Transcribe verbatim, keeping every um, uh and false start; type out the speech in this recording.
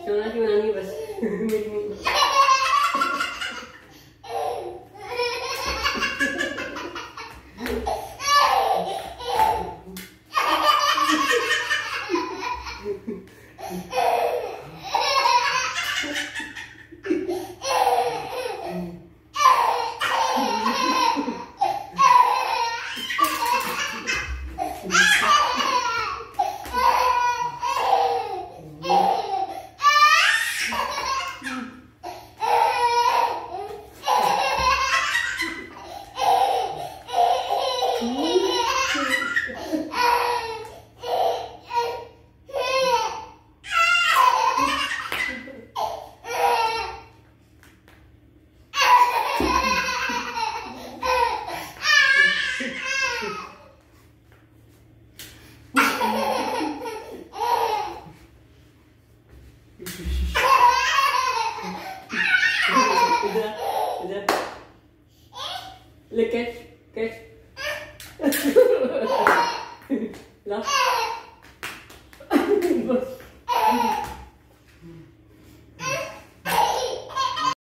चलो की बनानी है बस मेरी मम्मी इधर इधर ले कैच कैच ला बस